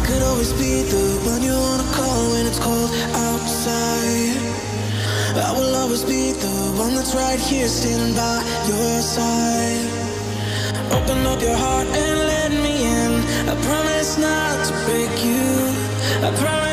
could always be the one you wanna call when it's cold outside. I will always be the one that's right here standing by your side. Open up your heart and let me in. I promise not to break you. I promise